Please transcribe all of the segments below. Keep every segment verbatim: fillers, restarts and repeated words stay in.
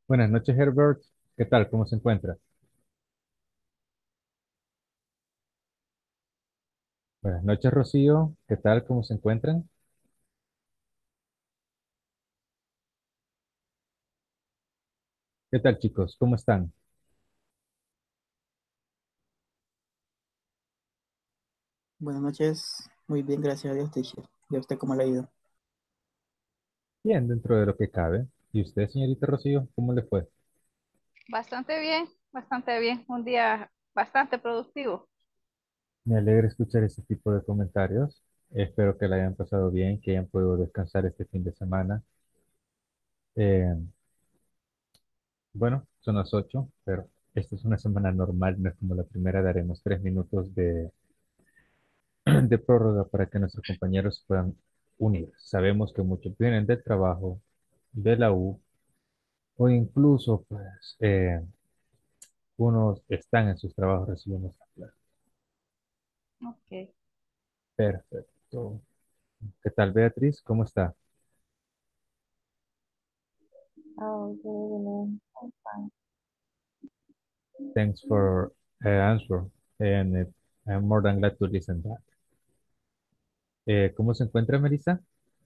Buenas noches, Herbert. ¿Qué tal? ¿Cómo se encuentra? Buenas noches, Rocío. ¿Qué tal? ¿Cómo se encuentran? ¿Qué tal, chicos? ¿Cómo están? Buenas noches, muy bien, gracias a Dios, teacher. ¿Y a usted cómo le ha ido? Bien, dentro de lo que cabe. ¿Y usted, señorita Rocío, cómo le fue? Bastante bien, bastante bien. Un día bastante productivo. Me alegra escuchar ese tipo de comentarios. Espero que la hayan pasado bien, que hayan podido descansar este fin de semana. Eh, bueno, son las ocho, pero esta es una semana normal, no es como la primera. Daremos tres minutos de, de prórroga para que nuestros compañeros se puedan unir. Sabemos que muchos vienen del trabajo, de la U, o incluso, pues, eh, unos están en sus trabajos recibiendo esta clase. Ok. Perfecto. ¿Qué tal, Beatriz? ¿Cómo está? Oh, good evening. I'm fine. Thanks for uh, answer. And uh, I'm more than glad to listen that. Eh, ¿cómo se encuentra, Melissa?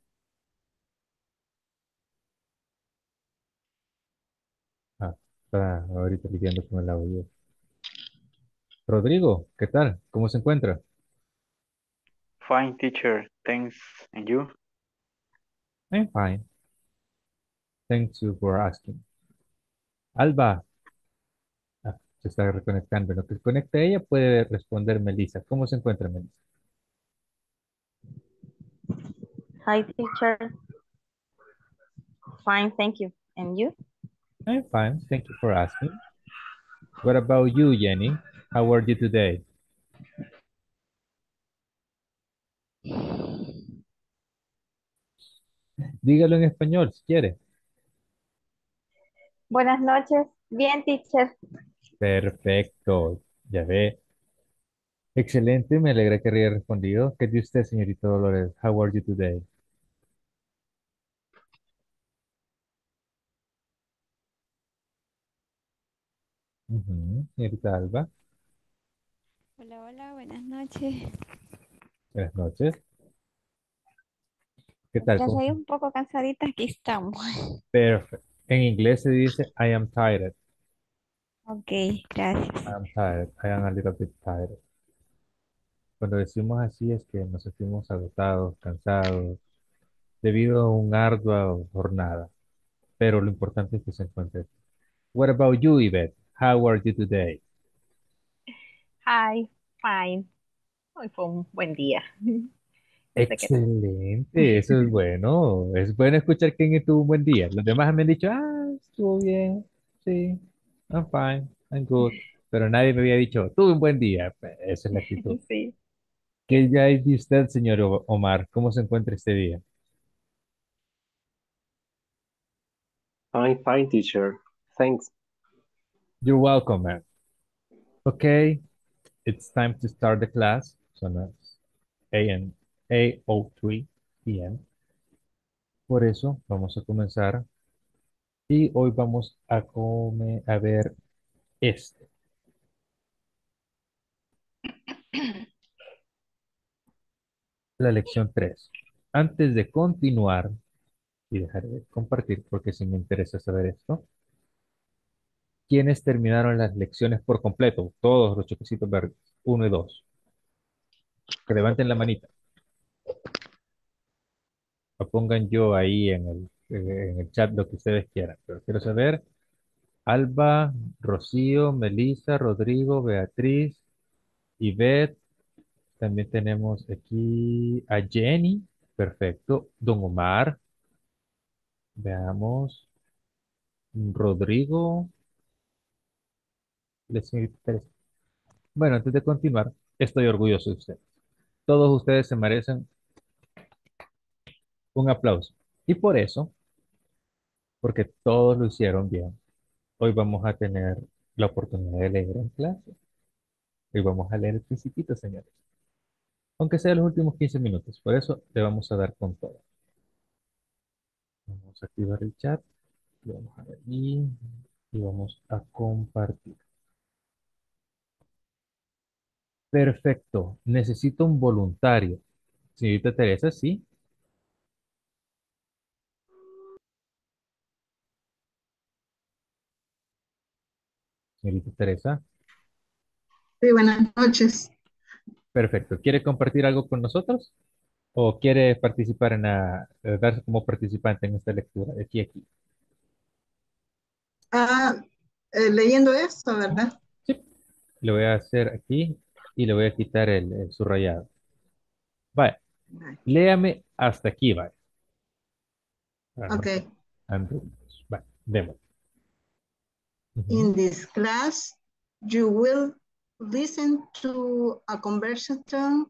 Ah, está ahorita lidiando con el audio. Rodrigo, ¿qué tal? ¿Cómo se encuentra? Fine, teacher. Thanks. And you? I'm fine. Thanks you for asking. Alba, ah, se está reconectando. En lo que se conecta ella puede responder Melissa. ¿Cómo se encuentra, Melissa? Hi, teacher. Fine, thank you. And you? I'm fine. Thank you for asking. What about you, Jenny? How are you today? Dígalo en español si quiere. Buenas noches. Bien, teacher. Perfecto. Ya ve. Excelente. Me alegra que haya respondido. ¿Qué de usted, señorita Dolores? How are you today? Ujú. Señorita Alba. Hola, hola, buenas noches. Buenas noches. ¿Qué tal? Mientras ¿Cómo ahí se- un poco cansadita, aquí estamos. Perfecto. En inglés se dice I am tired. Ok, gracias. I am tired. I am a little bit tired. Cuando decimos así es que nos sentimos agotados, cansados, debido a una ardua jornada. Pero lo importante es que se encuentre. What about you, Yvette? How are you today? Hi, fine. Hoy fue un buen día. ¿Y usted qué tal? Excelente, eso es bueno. Es bueno escuchar que tuvo un buen día. Los demás me han dicho, ah, estuvo bien, sí, I'm fine, I'm good. Pero nadie me había dicho, tuve un buen día. Pues, esa es la actitud. Sí. ¿Qué ya hay de usted, señor O- Omar? ¿Cómo se encuentra este día? I'm fine, teacher. Thanks. You're welcome, man. Okay, it's time to start the class. Son las A M, A O tres P M. Por eso vamos a comenzar y hoy vamos a, come- a ver esto. La lección tres. Antes de continuar y dejar de compartir, porque sí me interesa saber esto, ¿quiénes terminaron las lecciones por completo? Todos los choquecitos verdes, uno y dos. Que levanten la manita. O pongan yo ahí en el, eh, en el chat lo que ustedes quieran. Pero quiero saber, Alba, Rocío, Melissa, Rodrigo, Beatriz, Ivette. También tenemos aquí a Jenny. Perfecto. Don Omar. Veamos. Rodrigo. La señorita Teresa. Bueno, antes de continuar, estoy orgulloso de ustedes. Todos ustedes se merecen un aplauso. Y por eso, porque todos lo hicieron bien, hoy vamos a tener la oportunidad de leer en clase. Hoy vamos a leer el Principito, señores. Aunque sea los últimos quince minutos. Por eso le vamos a dar con todo. Vamos a activar el chat. Lo vamos a ver ahí y vamos a compartir. Perfecto. Necesito un voluntario. Señorita Teresa, sí. Señorita Teresa. Sí, buenas noches. Perfecto. ¿Quiere compartir algo con nosotros? ¿O quiere participar en la, eh, darse como participante en esta lectura de aquí a aquí? Ah, eh, leyendo esto, ¿verdad? Sí. Le voy a hacer aquí y le voy a quitar el, el subrayado. Vaya, léame hasta aquí, vaya. Para no Ok. andemos. Vaya, démosle. Ujú. In this class, you will listen to a conversation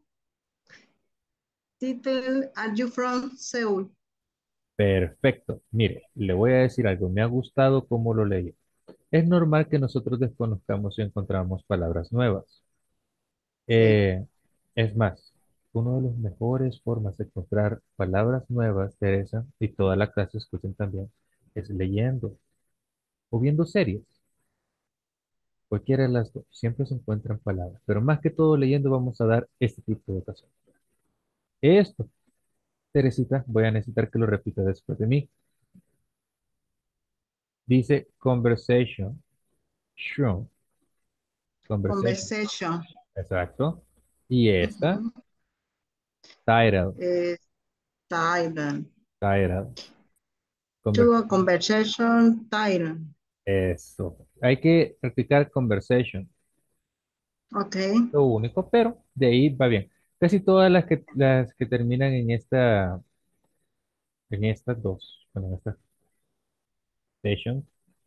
titled, Are you from Seoul? Perfecto. Mire, le voy a decir algo. Me ha gustado cómo lo leí. Es normal que nosotros desconozcamos y encontramos palabras nuevas. Sí. Eh, es más, una de las mejores formas de encontrar palabras nuevas, Teresa, y toda la clase escuchen también, es leyendo o viendo series. Cualquiera de las dos, siempre se encuentran palabras, pero más que todo leyendo vamos a dar este tipo de ocasión. Esto, Teresita, voy a necesitar que lo repita después de mí. Dice conversation, sure, conversation, Conversation. exacto. Y esta, Ujú. title, Eh, title. title, To a conversation. conversation title. Eso. Hay que practicar conversation, Ok. lo único, pero de ahí va bien. Casi todas las que, las que terminan en esta, en estas dos, bueno, en estas sessions,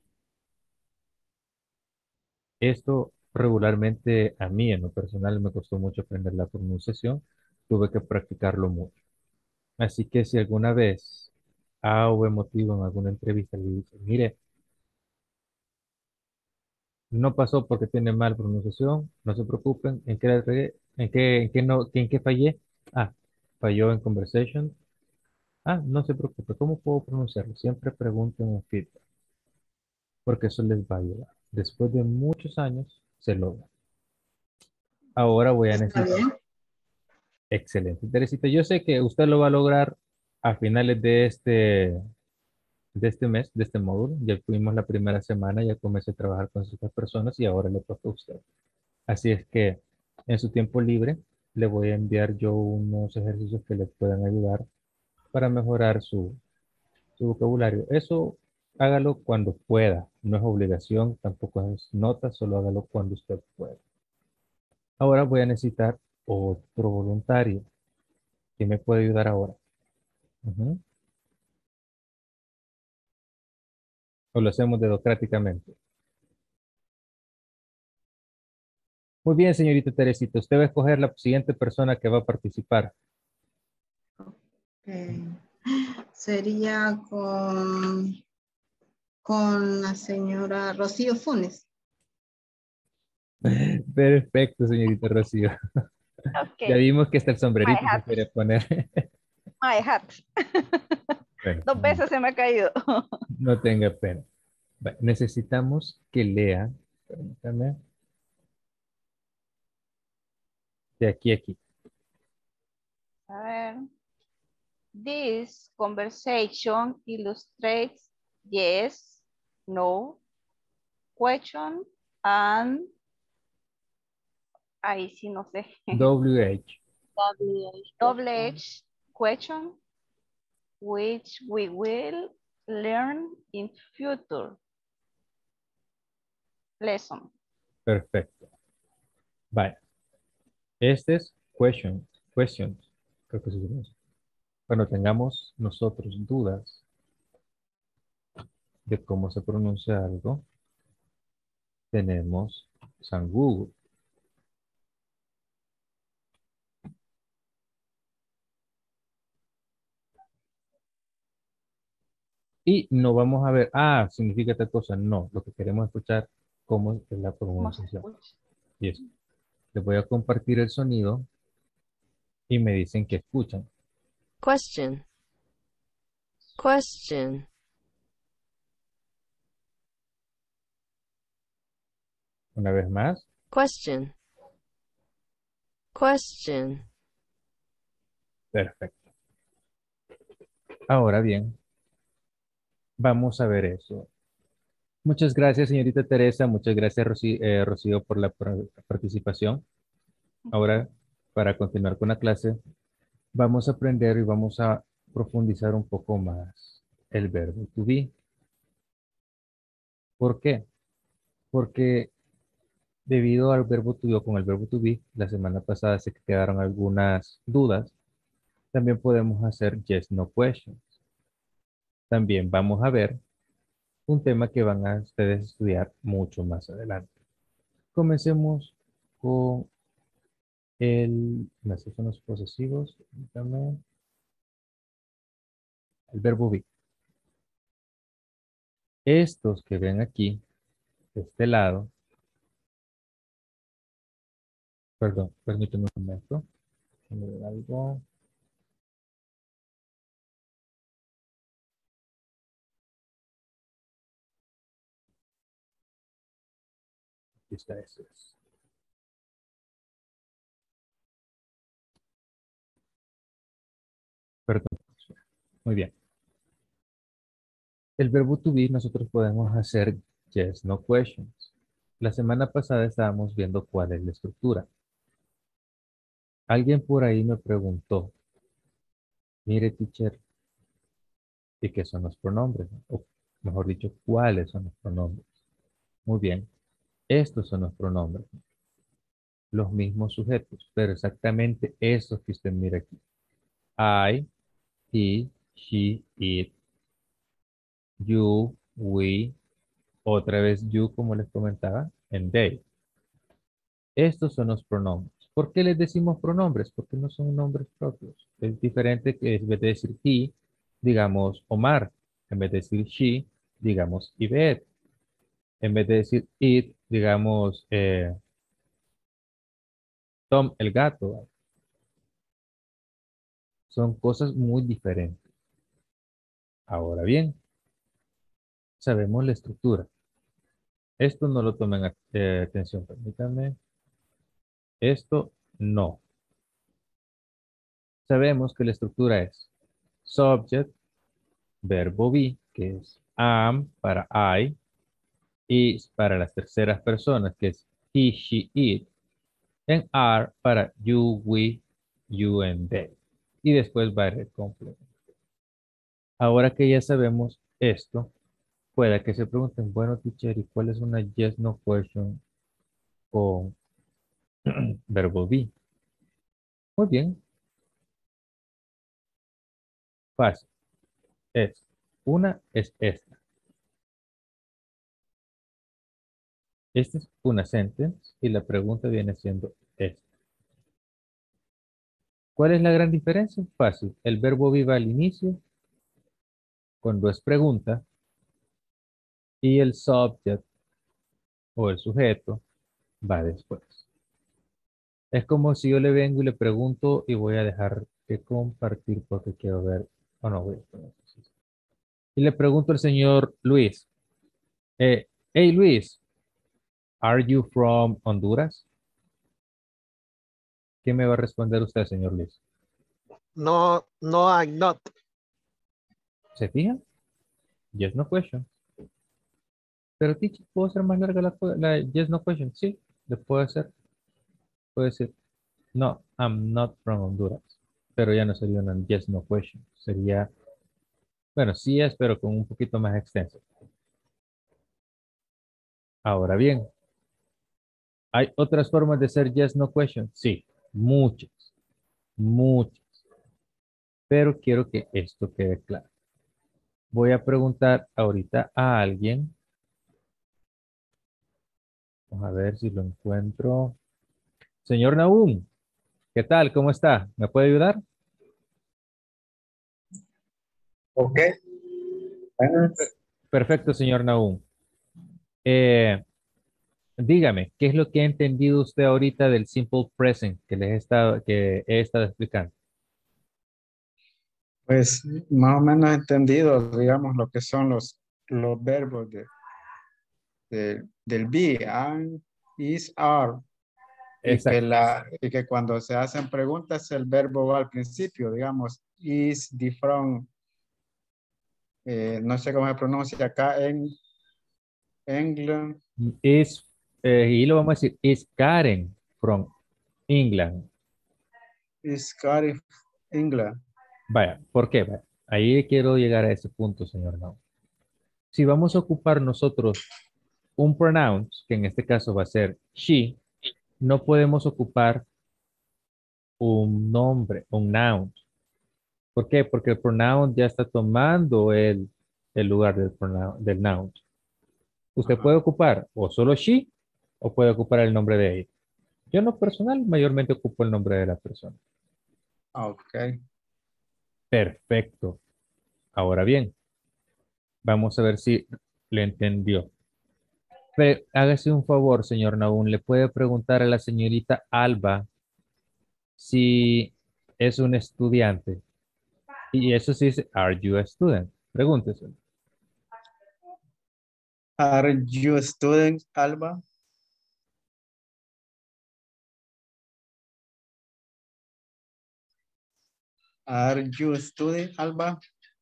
esto regularmente a mí en lo personal me costó mucho aprender la pronunciación, tuve que practicarlo mucho. Así que si alguna vez A o emotivo en alguna entrevista le dice, mire, no pasó porque tiene mal pronunciación, no se preocupen, ¿en qué la regué? ¿En qué, en qué no, en qué fallé? Ah, falló en conversation. Ah, no se preocupe, ¿cómo puedo pronunciarlo? Siempre pregunten en feedback, porque eso les va a ayudar. Después de muchos años, se logra. Ahora voy a Está necesitar. bien. Excelente, Teresita. Yo sé que usted lo va a lograr a finales de este, de este mes, de este módulo. Ya fuimos la primera semana, ya comencé a trabajar con estas personas y ahora le toca a usted. Así es que en su tiempo libre le voy a enviar yo unos ejercicios que le puedan ayudar para mejorar su, su vocabulario. Eso hágalo cuando pueda, no es obligación, tampoco es nota, solo hágalo cuando usted pueda. Ahora voy a necesitar otro voluntario que me puede ayudar ahora. Ujú. O lo hacemos democráticamente. Muy bien, señorita Teresita, usted va a escoger la siguiente persona que va a participar. Eh, sería con, con la señora Rocío Funes. Perfecto, señorita Rocío. Ya Ok, vimos que hasta el my sombrerito se hat, quiere poner. my hat. Bueno, Dos veces se me ha caído. no tenga pena. Va, necesitamos que lea, permítame, de aquí a aquí. A ver. This conversation illustrates yes, no, question, and ahí sí no sé. W H. Double H question, which we will learn in future lesson. Perfecto. Vale. Este es question, questions. Creo que sí se llama. Cuando tengamos nosotros dudas de cómo se pronuncia algo, tenemos San Google. Y no vamos a ver, ah, significa tal cosa. No, lo que queremos escuchar cómo es la ¿Cómo se pronunciación. escucha? Y eso. Les voy a compartir el sonido y me dicen que escuchan. Question. Question. Una vez más. Question. Question. Perfecto. Ahora bien, vamos a ver eso. Muchas gracias, señorita Teresa. Muchas gracias, Rocío, eh, Rocío, por la par- participación. Ahora, para continuar con la clase, vamos a aprender y vamos a profundizar un poco más el verbo to be. ¿Por qué? Porque debido al verbo to be o con el verbo to be, la semana pasada se quedaron algunas dudas. También podemos hacer yes, no questions. También vamos a ver un tema que van a ustedes estudiar mucho más adelante. Comencemos con el, las son los posesivos, también, el verbo be. Estos que ven aquí, de este lado, perdón, permítanme un momento. Déjenme ver algo. Aquí está eso. Perdón. Muy bien. El verbo to be nosotros podemos hacer yes, no questions. La semana pasada estábamos viendo cuál es la estructura. Alguien por ahí me preguntó, mire, teacher, ¿y qué son los pronombres? O mejor dicho, ¿cuáles son los pronombres? Muy bien, estos son los pronombres. Los mismos sujetos, pero exactamente esos que usted mira aquí. I, he, she, it, you, we, otra vez you, como les comentaba, and they. Estos son los pronombres. ¿Por qué les decimos pronombres? Porque no son nombres propios. Es diferente que en vez de decir he, digamos Omar. En vez de decir she, digamos Ivette. En vez de decir it, digamos eh, Tom el gato. Son cosas muy diferentes. Ahora bien, sabemos la estructura. Esto no lo tomen a- eh, atención, permítanme. Esto no. Sabemos que la estructura es subject, verbo be, que es am para I, is para las terceras personas, que es he, she, it, and are para you, we, you, and they. Y después va el complemento. Ahora que ya sabemos esto, puede que se pregunten, bueno, teacher, ¿y cuál es una yes, no question con verbo be? Muy bien, fácil. Es, una es esta. Esta es una sentence y la pregunta viene siendo esta. ¿Cuál es la gran diferencia? Fácil. El verbo be va al inicio cuando es pregunta y el subject o el sujeto va después. Es como si yo le vengo y le pregunto y voy a dejar de compartir porque quiero ver. Oh, no, voy a poner así. Y le pregunto al señor Luis. Eh, hey Luis, are you from Honduras? ¿Qué me va a responder usted, señor Luis? No, no, I'm not. ¿Se fija? Yes, no question. Pero teacher, ¿puedo hacer más larga la, la yes, no question? Sí, le puedo hacer. Puede decir, no, I'm not from Honduras. Pero ya no sería una yes, no question. Sería, bueno, sí es, pero con un poquito más extenso. Ahora bien, ¿hay otras formas de ser yes, no question? Sí, muchas, muchas. Pero quiero que esto quede claro. Voy a preguntar ahorita a alguien. Vamos a ver si lo encuentro. Señor Nahum, ¿qué tal? ¿Cómo está? ¿Me puede ayudar? Ok. Bueno, Perfecto, señor Nahum. Eh, dígame, ¿qué es lo que ha entendido usted ahorita del simple present que les he estado, que he estado explicando? pues más o menos he entendido, digamos, lo que son los, los verbos de, de- del be, am, is, are. Y que, Exacto. la, y que cuando se hacen preguntas el verbo va al principio, digamos, is, the, from, eh, no sé cómo se pronuncia acá en England. Is, eh, y lo vamos a decir, is Karen from England. Is Karen England. Vaya, ¿por qué? Vaya, ahí quiero llegar a ese punto, señor No. Si vamos a ocupar nosotros un pronoun, que en este caso va a ser she, no podemos ocupar un nombre, un noun. ¿Por qué? Porque el pronoun ya está tomando el, el lugar del pronoun, del noun. Usted Ajá. puede ocupar o solo she o puede ocupar el nombre de ella. Yo en lo personal mayormente ocupo el nombre de la persona. Ok. Perfecto. Ahora bien, vamos a ver si le entendió. Pe- hágase un favor, señor Naún, le puede preguntar a la señorita Alba si es un estudiante. Y eso sí dice, ¿Are you a student? Pregúntese. Are you a student, Alba? Are you a student, Alba?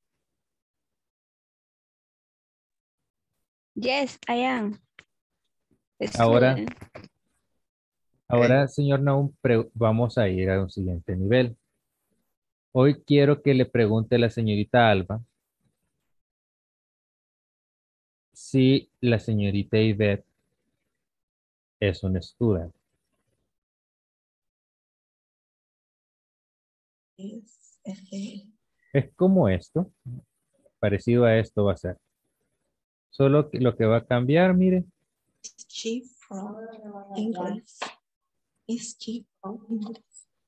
Yes, I am. a Ahora, student. ahora, señor Naún, pre- vamos a ir a un siguiente nivel. Hoy quiero que le pregunte a la señorita Alba si la señorita Ivette es un student. Es, este, Es como esto, parecido a esto va a ser. Solo que lo que va a cambiar, mire, is she from England? Is she from England?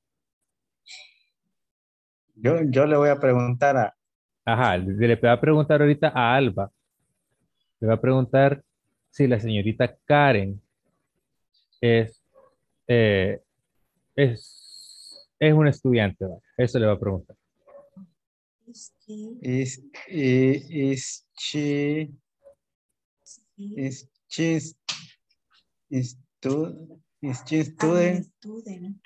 Yo, yo le voy a preguntar a, ajá, le le va a preguntar ahorita a Alba. Le va a preguntar si la señorita Karen es, eh, es, es un estudiante. ¿Va? Eso le va a preguntar. Is she, is, is, is she, is she, is, stu- is she a student? student?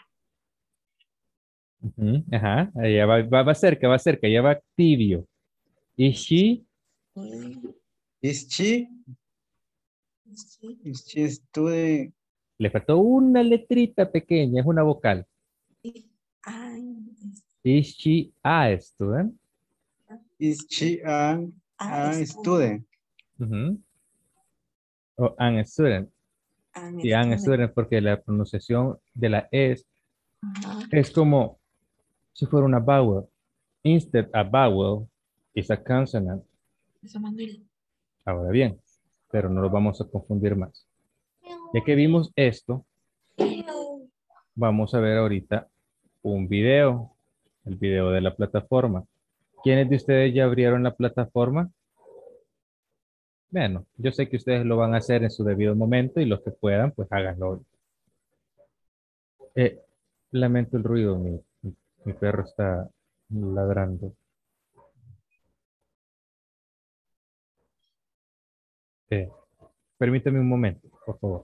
Ujú, ajá, ella va, va, va cerca, va cerca, ya va tibio. ¿Y she? Is she, Is she, is she student? Le faltó una letrita pequeña, es una vocal. is I'm ¿Is she a student? Is she an, a an student. student? Ujú. O an student. I'm Sí, an student. student porque la pronunciación de la es Ajá. es como si fuera una vowel. Instead, a vowel is a consonant. Eso, Manuel. Ahora bien, pero no lo vamos a confundir más. Ya que vimos esto, vamos a ver ahorita un video, el video de la plataforma. ¿Quiénes de ustedes ya abrieron la plataforma? Bueno, yo sé que ustedes lo van a hacer en su debido momento y los que puedan, pues háganlo hoy. Eh, lamento el ruido, mi, mi- mi perro está ladrando. Eh, permítame un momento, por favor.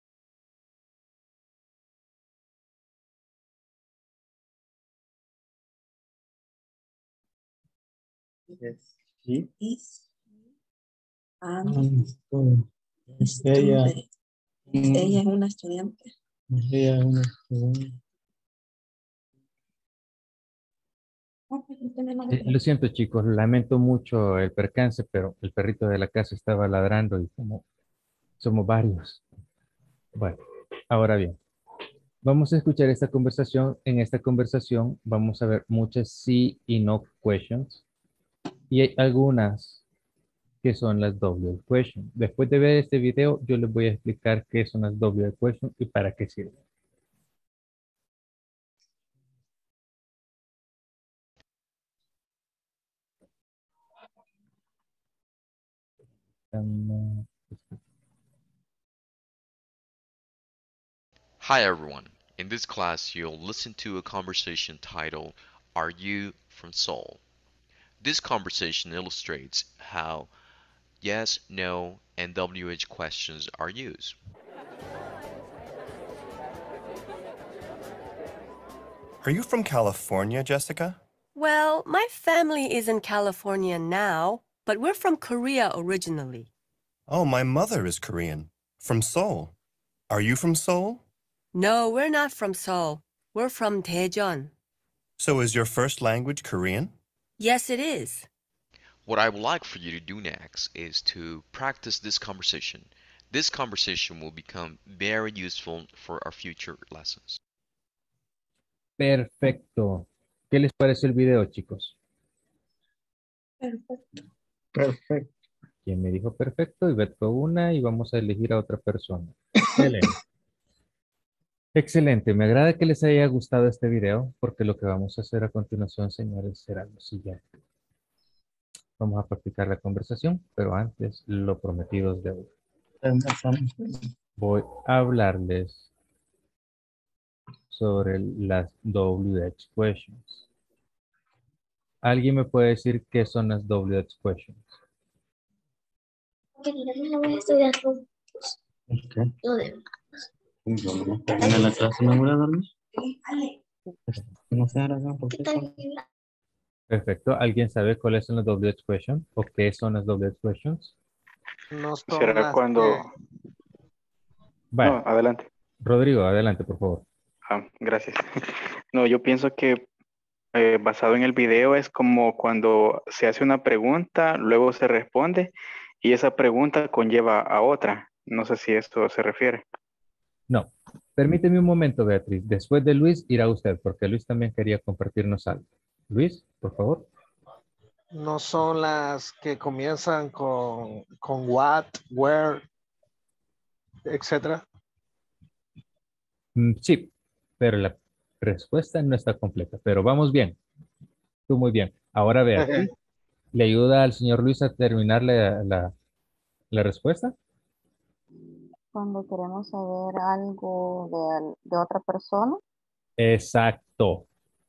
Yes. She, Is and an student. Es ella, student. mm, Ella es una estudiante. es ella una student. Ah, pues, no tiene nada Eh, que lo ver. siento, chicos, lamento mucho el percance, pero el perrito de la casa estaba ladrando y como somos varios. Bueno, ahora bien, vamos a escuchar esta conversación. En esta conversación vamos a ver muchas sí y no questions y hay algunas que son las W questions. Después de ver este video, yo les voy a explicar qué son las W questions y para qué sirven. Um, Hi everyone. In this class, you'll listen to a conversation titled, Are You from Seoul? This conversation illustrates how yes, no, and W H questions are used. Are you from California, Jessica? Well, my family is in California now, but we're from Korea originally. Oh, my mother is Korean. From Seoul. Are you from Seoul? No, we're not from Seoul. We're from Daejeon. So is your first language Korean? Yes, it is. What I would like for you to do next is to practice this conversation. This conversation will become very useful for our future lessons. Perfecto. ¿Qué les pareció el video, chicos? Perfecto. Perfecto. ¿Quién me dijo perfecto? Ivette fue una y vamos a elegir a otra persona. Helen. Excelente, me agrada que les haya gustado este video porque lo que vamos a hacer a continuación, señores, será lo siguiente. Vamos a practicar la conversación, pero antes lo prometido es deuda. Voy a hablarles sobre las W H questions. ¿Alguien me puede decir qué son las W H questions? Okay. ¿En la clase no voy a dormir? No sé, ahora no, ¿por qué? Perfecto. ¿Alguien sabe cuáles son las W H questions o qué son las W H questions? No son ¿Será las cuando...? que- Vale. No, adelante. Rodrigo, adelante, por favor. Ah, gracias. No, yo pienso que eh, basado en el video es como cuando se hace una pregunta, luego se responde y esa pregunta conlleva a otra. No sé si esto se refiere. No. Permíteme un momento, Beatriz. Después de Luis, irá usted, porque Luis también quería compartirnos algo. Luis, por favor. no son las que comienzan con, con what, where, etcétera. Mm, sí, pero la respuesta no está completa. Pero vamos bien. Tú muy bien. Ahora Beatriz, ¿le ayuda al señor Luis a terminar la, la, la respuesta? Cuando queremos saber algo de, al- de otra persona. Exacto.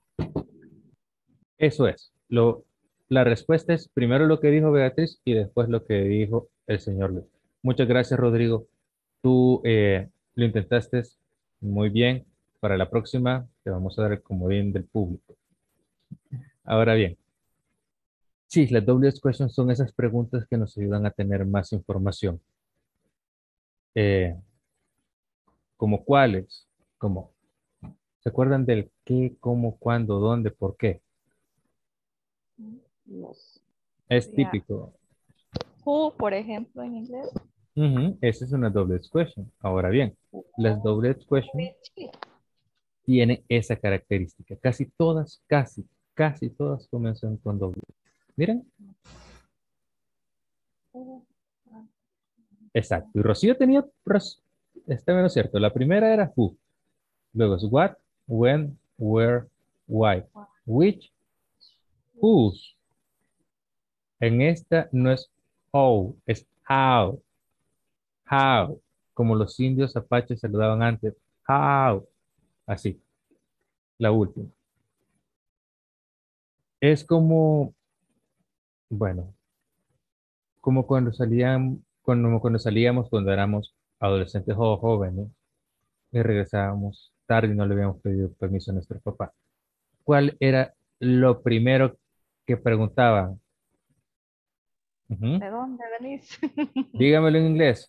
Eso es. Lo, la respuesta es primero lo que dijo Beatriz y después lo que dijo el señor Luis. Muchas gracias, Rodrigo. Tú eh, lo intentaste muy bien. Para la próxima te vamos a dar el comodín del público. Ahora bien, sí, las W H questions son esas preguntas que nos ayudan a tener más información. Eh, ¿como cuáles? Como, ¿se acuerdan del qué, cómo, cuándo, dónde, por qué? Yes. Es Yeah. típico. Who, por ejemplo, en inglés. Ujú, esa es una W H question. Ahora bien, las W H questions tienen esa característica. Casi todas, casi, casi todas comienzan con W. Miren. Exacto. Y Rocío tenía, ros- está menos cierto. La primera era who. Luego es what, when, where, why, which, whose. En esta no es how, es how. How. Como los indios apaches saludaban antes. How. Así. La última. Es como, bueno, como cuando salían, cuando, cuando salíamos cuando éramos adolescentes o jóvenes y regresábamos tarde y no le habíamos pedido permiso a nuestro papá. ¿Cuál era lo primero que preguntaban? Ujú. ¿De dónde venís? Dígamelo en inglés.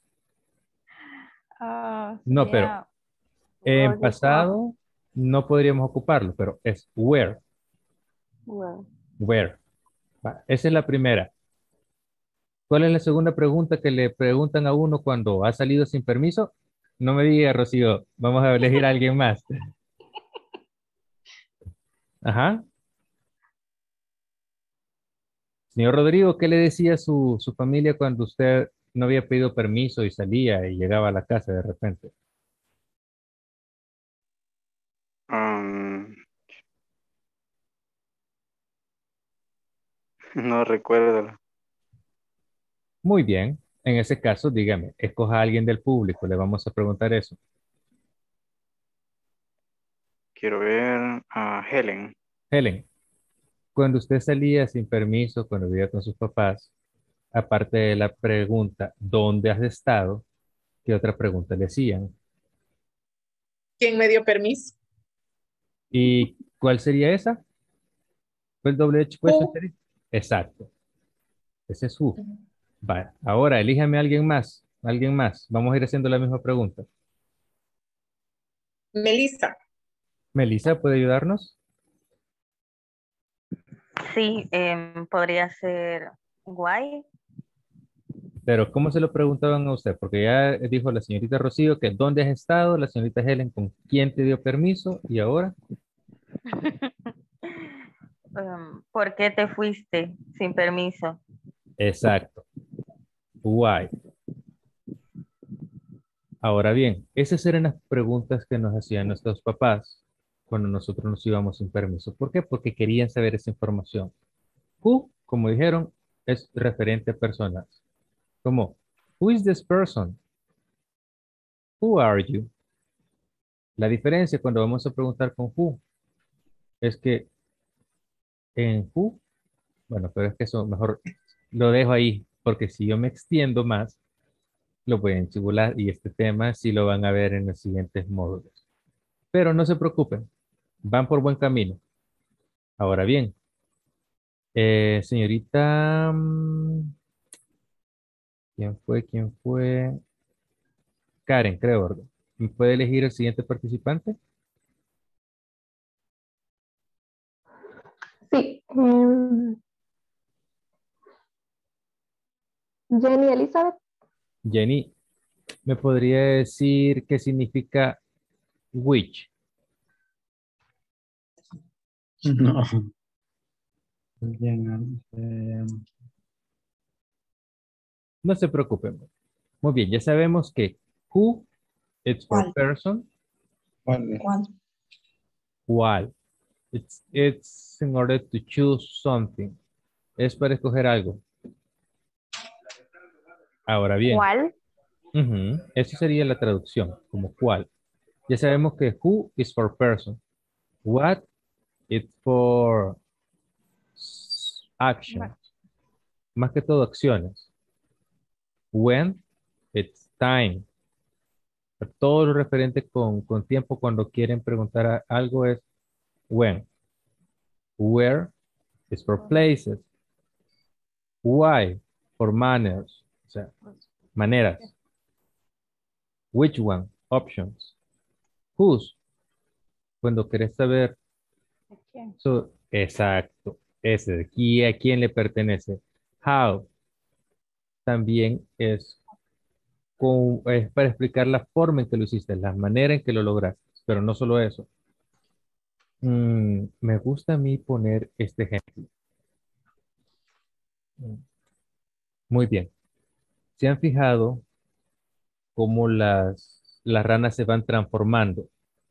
Ah, No, pero sería, en where you from? pasado no podríamos ocuparlo, pero es where. Where? Where. Va, esa es la primera. ¿Cuál es la segunda pregunta que le preguntan a uno cuando ha salido sin permiso? No me diga, Rocío, vamos a elegir a alguien más. Ajá. Señor Rodrigo, ¿qué le decía su, su familia cuando usted no había pedido permiso y salía y llegaba a la casa de repente? Um, no recuerdo. Muy bien. En ese caso, dígame, escoja a alguien del público, le vamos a preguntar eso. Quiero ver a Helen. Helen, cuando usted salía sin permiso, cuando vivía con sus papás, aparte de la pregunta, ¿dónde has estado? ¿Qué otra pregunta le hacían? ¿Quién me dio permiso? ¿Y ¿Cuál sería esa? ¿Cuál doble H question sería? Exacto. Ese es who. Vale. Ahora, elíjame a alguien más. Alguien más. Vamos a ir haciendo la misma pregunta. Melissa. Melissa, ¿puede ayudarnos? Sí, em, podría ser why. Pero, ¿cómo se lo preguntaban a usted? Porque ya dijo la señorita Rocío que ¿dónde has estado? La señorita Helen, ¿con quién te dio permiso? Y ahora, Em, ¿por qué te fuiste sin permiso? exacto. Why. Ahora bien, esas eran las preguntas que nos hacían nuestros papás cuando nosotros nos íbamos sin permiso. ¿Por qué? Porque querían saber esa información. Who, como dijeron, es referente a personas. Como, who is this person? Who are you? La diferencia cuando vamos a preguntar con who es que en who, bueno, pero es que eso mejor lo dejo ahí, porque si yo me extiendo más, lo voy a enchibular y este tema sí lo van a ver en los siguientes módulos. Pero no se preocupen, van por buen camino. Ahora bien, eh, señorita, mm, ¿quién fue? ¿Quién fue? Karen, creo, ¿verdad? ¿Me puede elegir el siguiente participante? Sí. em, Jenny Elizabeth. Jenny, ¿me podría decir qué significa which? No. Bien, eh, No se preocupen. Muy bien, ya sabemos que who it's for ¿Cuál? person, ¿cuál? ¿Cuál? while. It's, it's in order to choose something. Es para escoger algo. Ahora bien, ¿Cuál? ujú, eso sería la traducción, como cuál. Ya sabemos que who is for person. What it's for s- action. Más que todo acciones. When it's time. Todo lo referente con, con tiempo cuando quieren preguntar a- algo es when. Where is for places. Why for manners. O sea, maneras. Which one? Options. Whose. Cuando querés saber. ¿Quién? So, exacto. Ese. de ¿qui- ¿A quién le pertenece? How. También es, con, es para explicar la forma en que lo hiciste, la manera en que lo lograste. Pero no solo eso. Mm, me gusta a mí poner este ejemplo. Mm, Muy bien. ¿Se han fijado cómo las, las ranas se van transformando?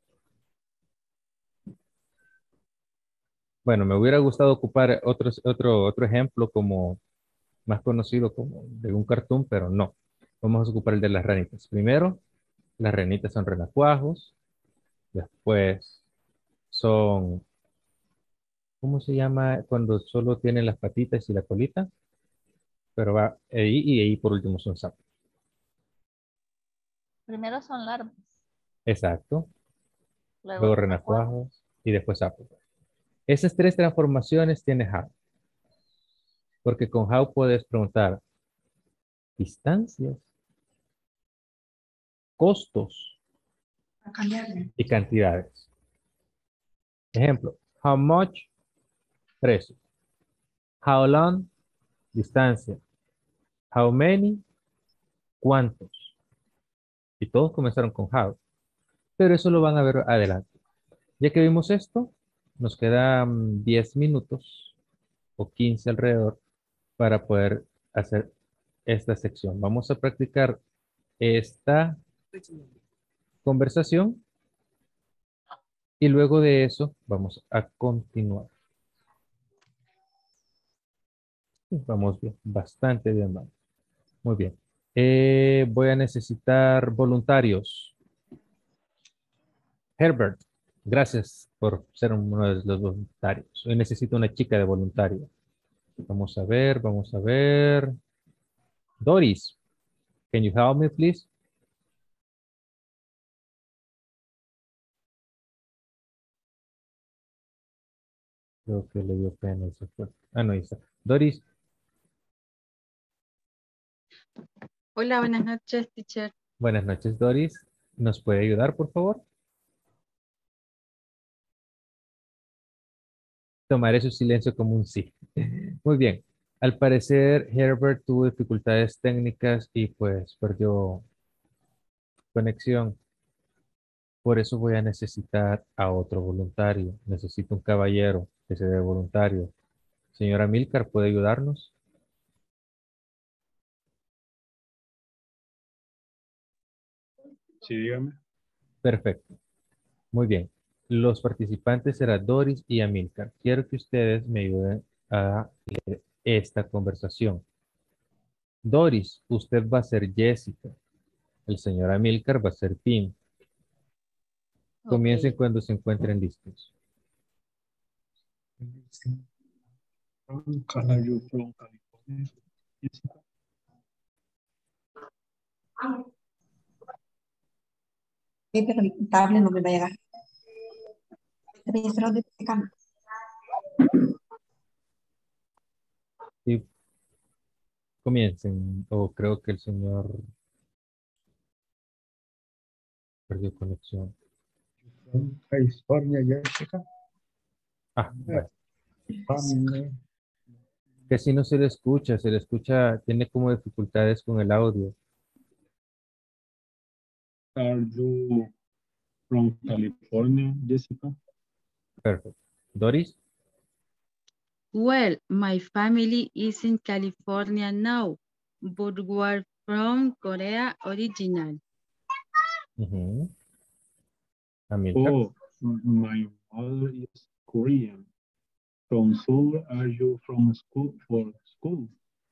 Bueno, me hubiera gustado ocupar otros- otro, otro ejemplo como más conocido como de un cartoon, pero no. Vamos a ocupar el de las ranitas. Primero, las ranitas son renacuajos. Después son, ¿cómo se llama? Cuando solo tienen las patitas y la colita. Pero va ahí y ahí por último son sapos. Primero son larvas, Exacto. luego Luego renacuajos. renacuajos y después sapos. Esas tres transformaciones tiene How. Porque con How puedes preguntar distancias, costos A cambiarle. y cantidades. Ejemplo, how much, precio. How long, distancia. How many, cuántos. Y todos comenzaron con how. Pero eso lo van a ver adelante. Ya que vimos esto, nos quedan diez minutos o quince alrededor para poder hacer esta sección. Vamos a practicar esta conversación y luego de eso vamos a continuar. Vamos bien, bastante bien, vamos. Muy bien. Eh, voy a necesitar voluntarios. Herbert, gracias por ser uno de los voluntarios. Hoy necesito una chica de voluntario. Vamos a ver, vamos a ver. Doris, can you help me, please? Creo que le dio pena y se fue. Ah, no, ahí está. Doris, Hola, buenas noches, teacher. buenas noches, Doris. ¿Nos puede ayudar, por favor? Tomaré su silencio como un sí. Muy bien. Al parecer, Herbert tuvo dificultades técnicas y pues perdió conexión. Por eso voy a necesitar a otro voluntario. Necesito un caballero que se dé voluntario. Señora Milcar, ¿puede ayudarnos? Sí, dígame. Perfecto. Muy bien. Los participantes serán Doris y Amilcar. Quiero que ustedes me ayuden a leer esta conversación. Doris, usted va a ser Jessica. El señor Amilcar va a ser Tim. Comiencen Ok. cuando se encuentren listos. Are you from California? Jessica? Sí, pero el cable no me va a llegar. Registro de cambio. Y comiencen. O creo que el señor perdió conexión. From California, Jessica? Ah, vale. Family. Que si no se le escucha, se le escucha, tiene como dificultades con el audio. Are you from California, Jessica? Perfecto. Doris, Well, my family is in California now, but we're from Korea original. ujú. Amilcar, Oh, m- my mother is Korean. From Seoul, are you from school for school?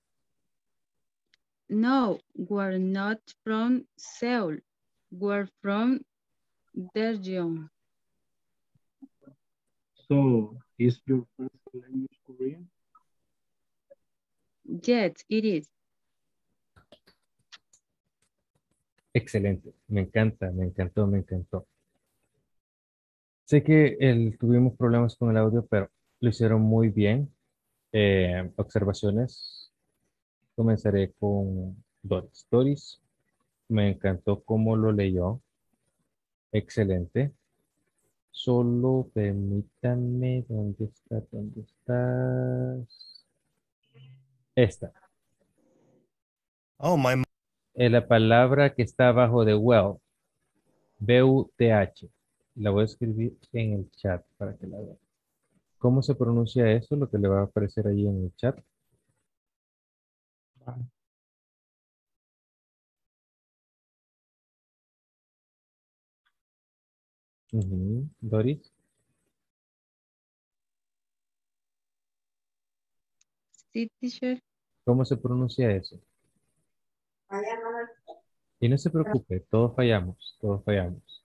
No, we're not from Seoul. We're from Daejeon. So, is your first language Korean? Yes, it is. excelente. Me encanta, me encantó, me encantó. Sé que el- tuvimos problemas con el audio, pero lo hicieron muy bien. Eh, observaciones. Comenzaré con Doris. Doris, me encantó cómo lo leyó. Excelente. Solo permítanme, ¿dónde está? ¿Dónde estás? Esta. Oh, my. Eh, la palabra que está abajo de well, B U T H. La voy a escribir en el chat para que la vean. ¿Cómo se pronuncia eso? Lo que le va a aparecer ahí en el chat. Ujú. Doris, Sí, teacher. ¿cómo se pronuncia eso? Y no se preocupe, todos fallamos, todos fallamos.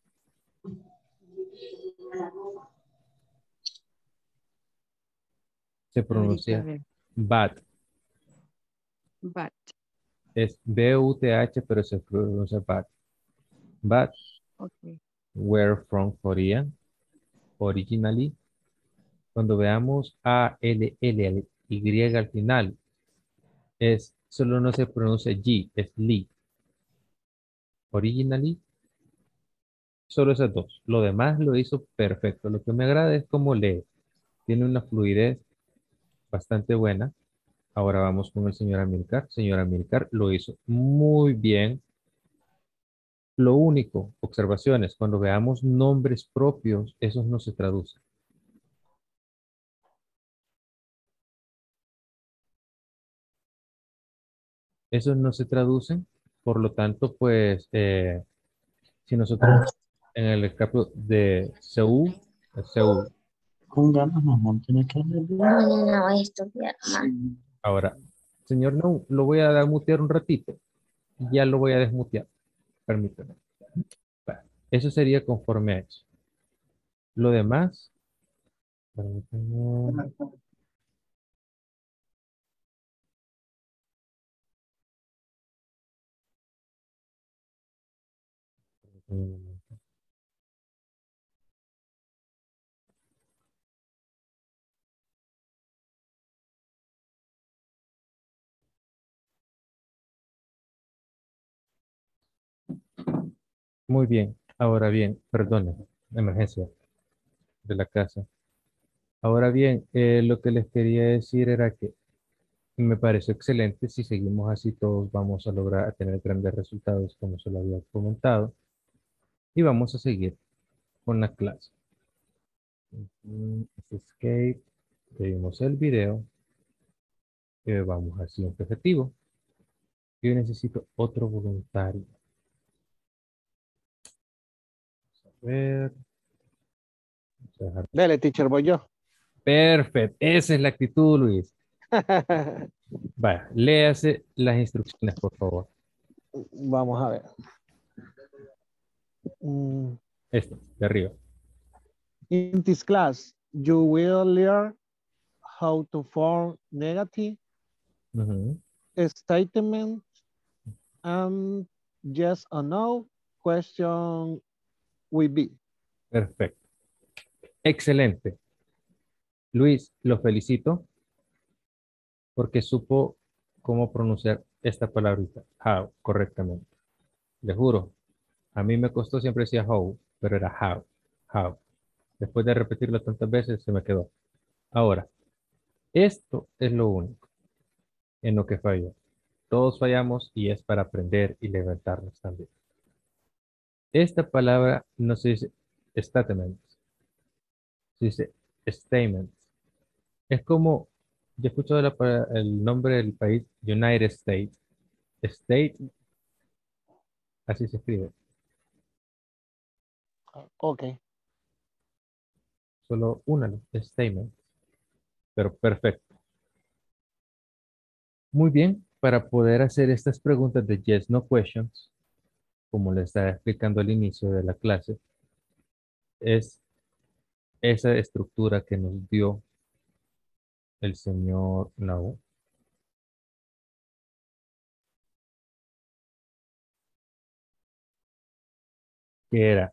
Se Ahorita a pronuncia ver. bat. But, Es B U T H, pero se pronuncia bat. But okay. were from Korea originally. Cuando veamos A, L, L, Y al final, es, solo no se pronuncia G, es Lee. Originally, solo esas dos. Lo demás lo hizo perfecto. Lo que me agrada es cómo lee. Tiene una fluidez bastante buena. Ahora vamos con el señor Amilcar. Señor Amilcar lo hizo muy bien. Lo único, observaciones, cuando veamos nombres propios, esos no se traducen. Esos no se traducen. Por lo tanto, pues, eh, si nosotros en el caso de Seúl, eh, Seúl, Con ganas, mamá, tiene que No voy a estudiar más. ahora, señor, no, lo voy a mutear un ratito. Ya lo voy a desmutear. Permítame. Va, eso sería conforme a eso. Lo demás, permítame. Muy bien. Ahora bien, perdone, emergencia de la casa. Ahora bien, eh, lo que les quería decir era que me pareció excelente. Si seguimos así, todos vamos a lograr tener grandes resultados, como se lo había comentado. Y vamos a seguir con la clase. Mm, Escape. Vimos el video. Eh, vamos al siguiente objetivo. Yo necesito otro voluntario. Vamos a ver. Vamos a dejar- Dele, teacher, voy yo. Perfecto. Esa es la actitud, Luis. Vaya, léase las instrucciones, por favor. Vamos a ver. Mm, Esto, de arriba. In this class, you will learn how to form negative Ujú. statement and yes or no question will be. Perfecto. Excelente. Luis, lo felicito porque supo cómo pronunciar esta palabrita, how, correctamente. Le juro, a mí me costó, siempre decía how, pero era how, how. Después de repetirlo tantas veces, se me quedó. Ahora, esto es lo único en lo que falló. Todos fallamos y es para aprender y levantarnos también. Esta palabra no se dice statement, se dice statement. Es como, yo he escuchado la pa- el nombre del país, United States. State, así se escribe. Ok. Solo una, statement. Pero perfecto. Muy bien, para poder hacer estas preguntas de yes, no questions, como le estaba explicando al inicio de la clase, es esa estructura que nos dio el señor Nau, que era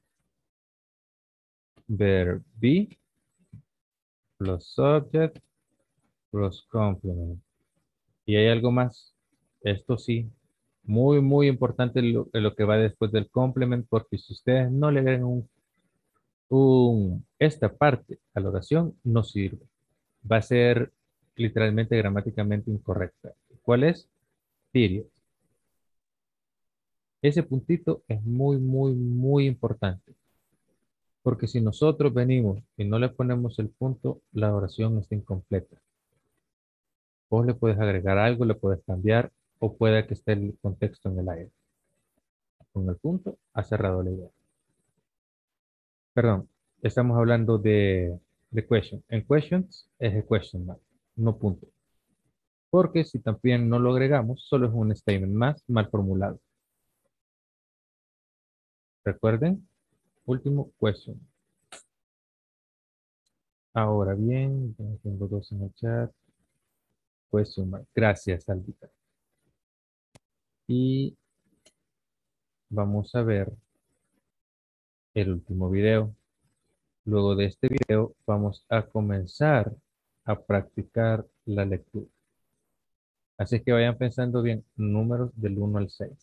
verb be plus subject plus complement. Y hay algo más. Esto sí, muy, muy importante lo, lo que va después del complement, porque si ustedes no le agregan un, un- esta parte a la oración, no sirve. Va a ser literalmente gramáticamente incorrecta. ¿Cuál es? Period. Ese puntito es muy, muy, muy importante. Porque si nosotros venimos y no le ponemos el punto, la oración está incompleta. Vos le puedes agregar algo, le puedes cambiar, o puede que esté el contexto en el aire. Con el punto, ha cerrado la idea. Perdón, estamos hablando de, de question. En questions es el question mark, no punto. Porque si también no lo agregamos, solo es un statement más mal formulado. Recuerden, último question. Ahora bien, ya tengo dos en el chat. Question mark. Gracias, Albita. Y vamos a ver el último video. Luego de este video vamos a comenzar a practicar la lectura. Así que vayan pensando bien, números del uno al seis.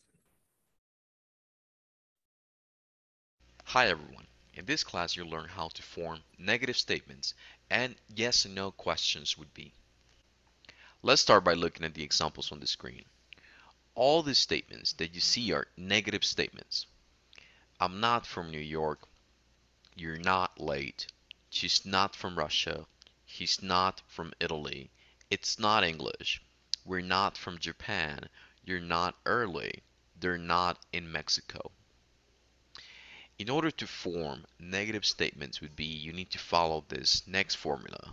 Hi everyone. In this class you'll learn how to form negative statements and yes and no questions would be. Let's start by looking at the examples on the screen. All the statements that you see are negative statements. I'm not from New York. You're not late. She's not from Russia. He's not from Italy. It's not English. We're not from Japan. You're not early. They're not in Mexico. In order to form negative statements would be you need to follow this next formula.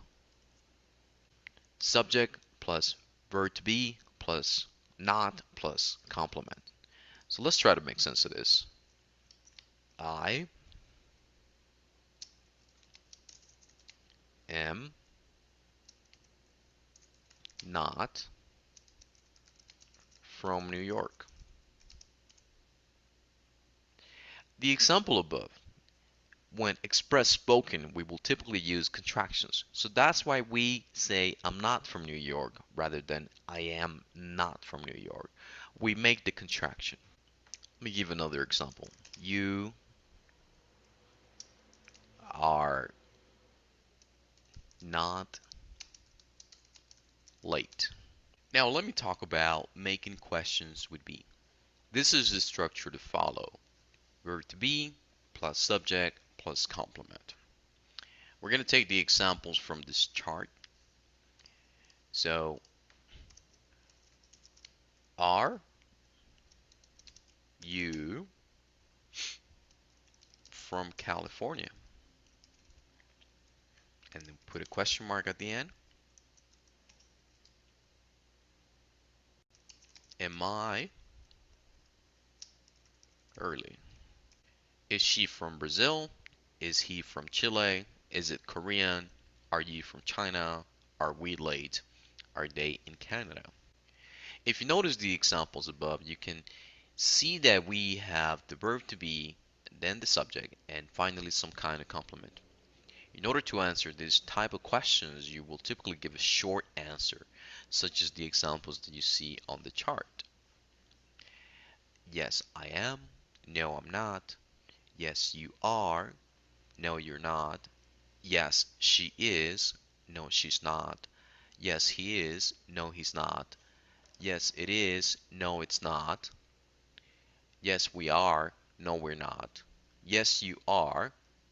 Subject plus verb to be plus not plus complement. So let's try to make sense of this. I am not from New York. The example above, when expressed spoken, we will typically use contractions. So that's why we say I'm not from New York rather than I am not from New York. We make the contraction. Let me give another example. You are not late. Now let me talk about making questions with be. This is the structure to follow. Verb to be plus subject plus complement. We're going to take the examples from this chart. So, are you from California? And then put a question mark at the end. Am I early? Is she from Brazil? Is he from Chile? Is it Korean? Are you from China? Are we late? Are they in Canada? If you notice the examples above, you can see that we have the verb to be, then the subject, and finally some kind of complement. In order to answer this type of questions, you will typically give a short answer, such as the examples that you see on the chart. Yes, I am. No, I'm not. Yes, you are. No, you're not. Yes, she is. No, she's not. Yes, he is. No, he's not. Yes, it is. No, it's not. Yes, we are. No, we're not. Yes, you are.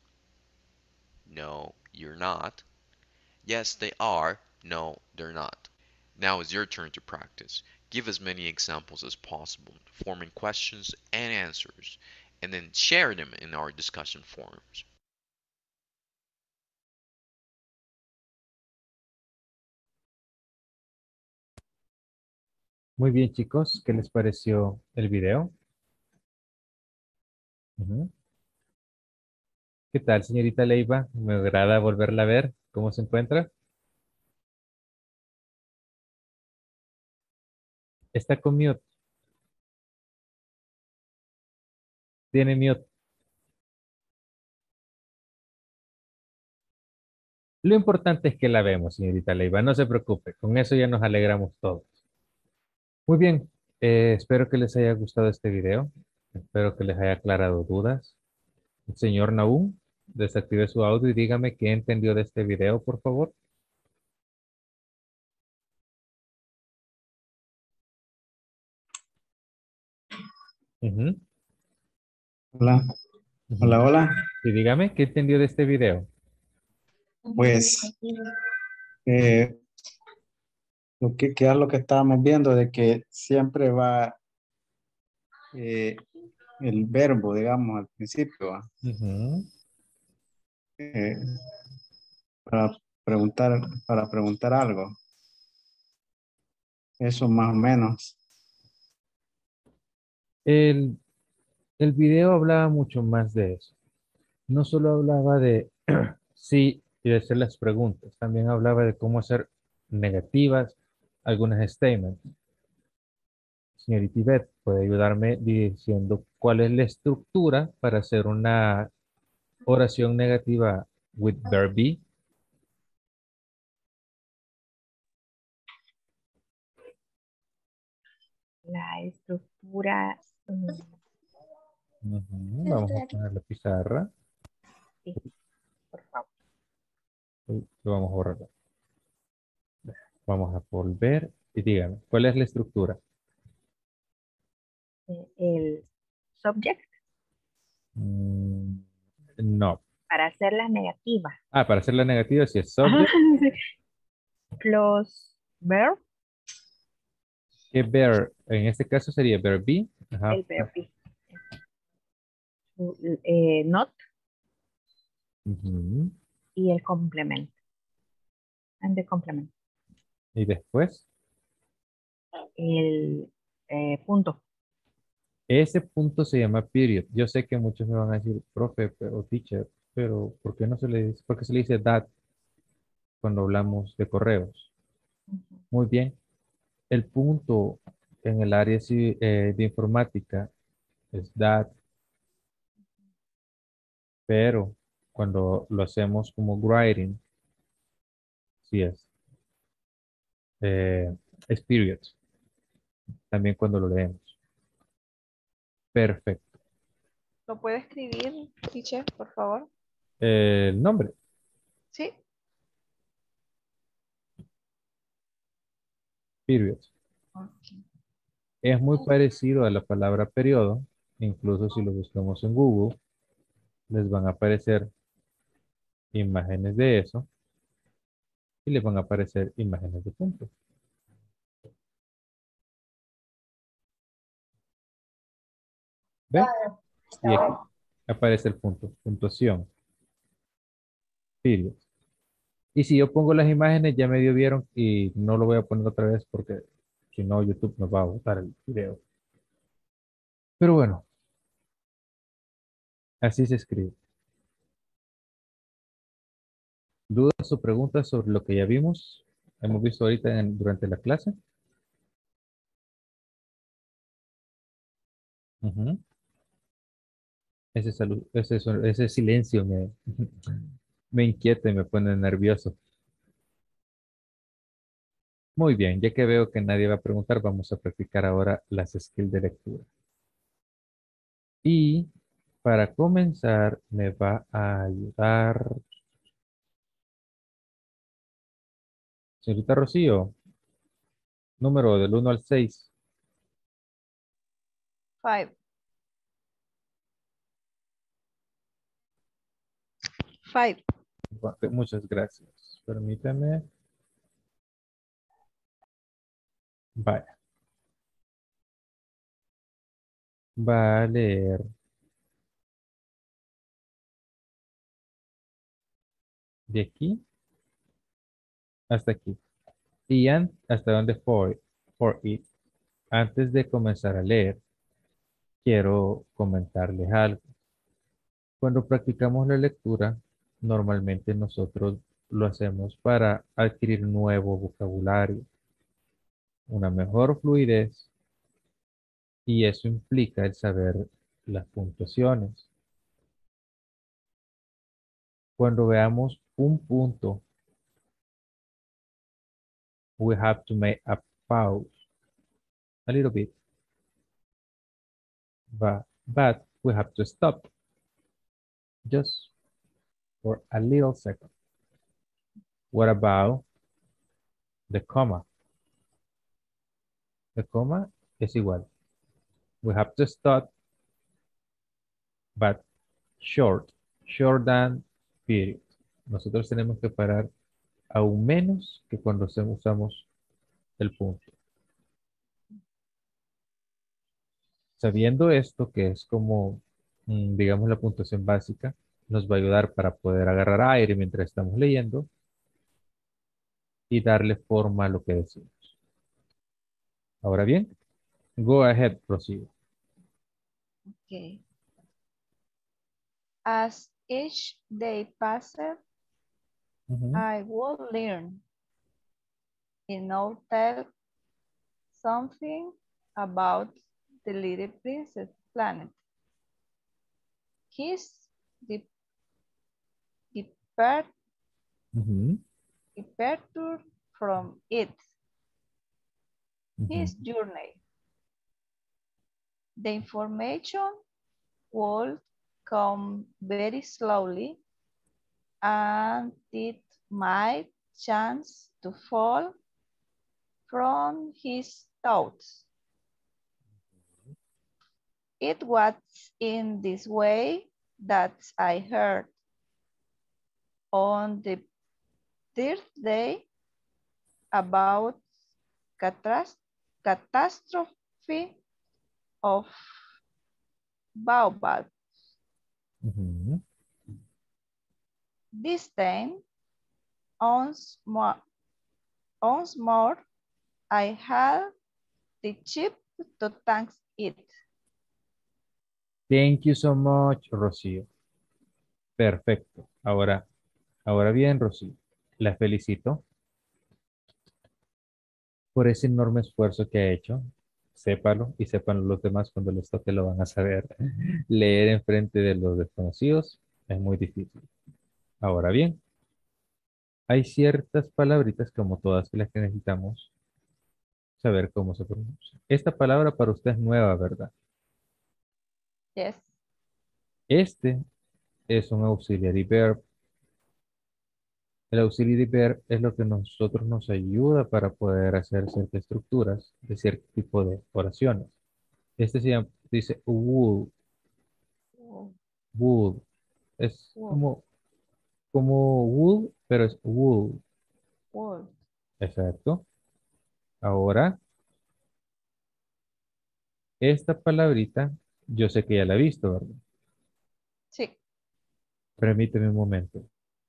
No, you're not. Yes, they are. No, they're not. Now it's your turn to practice. Give as many examples as possible, forming questions and answers, and then share them in our discussion forums. Muy bien, chicos, ¿qué les pareció el video? Ujú. ¿Qué tal, señorita Leiva? Me agrada volverla a ver. ¿Cómo se encuentra? Está con mute. Tiene mute. Lo importante es que la vemos, señorita Leiva. No se preocupe. Con eso ya nos alegramos todos. Muy bien. eh, espero que les haya gustado este video. Espero que les haya aclarado dudas. Señor Nahum, desactive su audio y dígame qué entendió de este video, por favor. Ujú, Hola, ujú. hola, hola. Y dígame qué entendió de este video. Pues, eh, lo que, que es lo que estábamos viendo, de que siempre va eh, el verbo, digamos, al principio, ¿va? Ujú. Eh, para preguntar, para preguntar algo. Eso más o menos. El, el video hablaba mucho más de eso. No solo hablaba de sí y de hacer las preguntas, también hablaba de cómo hacer negativas algunas statements. Señorita Ivette, ¿puede ayudarme diciendo cuál es la estructura para hacer una oración negativa with verb be? La estructura. mm, Ujú, vamos a poner la pizarra. Sí, por favor. Uy, lo vamos a borrar. Vamos a volver y dígame, ¿cuál es la estructura? Eh, El subject Mm, no. para hacer las negativas. Ah, para hacer la negativa, si es subject, Plus verb, que ver, en este caso sería verb be. Ajá. el verb be. Eh, not Ujú. y el complemento. And the complement. Y después, El eh, punto. ese punto se llama period. Yo sé que muchos me van a decir, profe o teacher, pero ¿por qué no se le dice, por qué se le dice that cuando hablamos de correos? Muy bien. El punto en el área ci- eh, de informática es that, pero cuando lo hacemos como writing, sí es, eh, es period, también cuando lo leemos. Perfecto. ¿Lo puede escribir, teacher, por favor? El nombre. Sí. Period. Okay. Es muy parecido a la palabra periodo. Incluso si lo buscamos en Google, les van a aparecer imágenes de eso y les van a aparecer imágenes de punto. ¿Ven? Y aquí aparece el punto, puntuación. Period. Y si yo pongo las imágenes, ya medio vieron y no lo voy a poner otra vez porque si no, YouTube nos va a botar el video. Pero bueno, así se escribe. ¿Dudas o preguntas sobre lo que ya vimos? Hemos visto ahorita en- durante la clase. Ujú. Ese, salu- ese, son- ese silencio me, me inquieta y me pone nervioso. Muy bien, ya que veo que nadie va a preguntar, vamos a practicar ahora las skills de lectura. Y para comenzar, me va a ayudar señorita Rocío, número del uno al seis. Five. Five. Muchas gracias. Permítame. Vaya. Va a leer de aquí hasta aquí. Y an- hasta donde for, for it. Antes de comenzar a leer, quiero comentarles algo. Cuando practicamos la lectura, normalmente nosotros lo hacemos para adquirir nuevo vocabulario, una mejor fluidez, y eso implica el saber las puntuaciones. Cuando veamos un punto, we have to make a pause a little bit, but, but we have to stop just for a little second. What about the comma? The comma es igual. We have to stop, but short, short than period. Nosotros tenemos que parar aún menos que cuando se- usamos el punto. Sabiendo esto, que es como, mm, digamos, la puntuación básica, nos va a ayudar para poder agarrar aire mientras estamos leyendo y darle forma a lo que decimos. Ahora bien, go ahead, prosigue. Okay. As each day passes, Ujú. I will learn and now tell something about the little princess planet. His de- depart, Ujú. departure from it, his Ujú. journey. The information will come very slowly and it might chance to fall from his thoughts. It was in this way that I heard on the third day about catast- catastrophe of Baobab. Ujú. This time, once more, once more, I had the chip to thank it. Thank you so much, Rocío. Perfecto. Ahora, ahora bien, Rocío, la felicito por ese enorme esfuerzo que ha hecho. Sépalo y sépanlo los demás cuando les toque lo van a saber. Leer en frente de los desconocidos es muy difícil. Ahora bien, hay ciertas palabritas como todas las que necesitamos saber cómo se pronuncia. Esta palabra para usted es nueva, ¿verdad? Yes. Este es un auxiliary verb. El auxiliary verb es lo que nosotros nos ayuda para poder hacer ciertas estructuras de cierto tipo de oraciones. Este se llama, dice would, would. Es Would. como, como would, pero es would. Would. Exacto. Ahora, esta palabrita, yo sé que ya la he visto, ¿verdad? Sí. Permíteme un momento.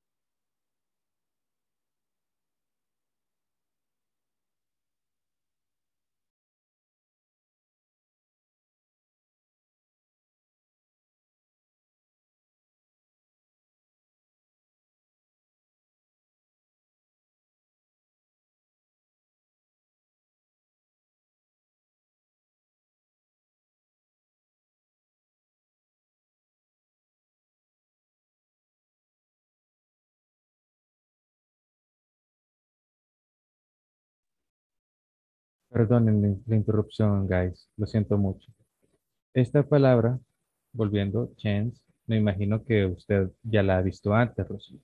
Perdonen la la interrupción, guys. Lo siento mucho. Esta palabra, volviendo, chance, me imagino que usted ya la ha visto antes, Rocío.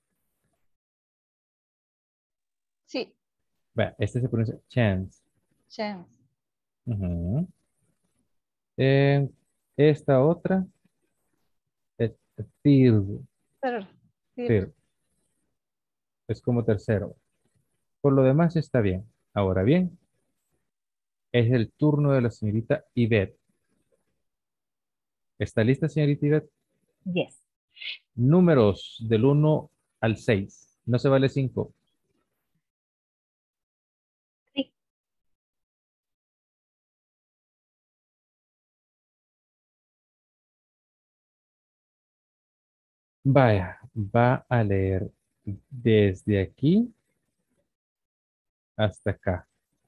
Sí. Vea, este se pronuncia chance. Chance. Ujú. Eh, esta otra es third. Pero, sí. Third. Es como tercero. Por lo demás está bien. Ahora bien, es el turno de la señorita Ivette. ¿Está lista, señorita Ivette? Yes. Números del uno al seis. No se vale cinco. Sí. Vaya, va a leer desde aquí hasta acá.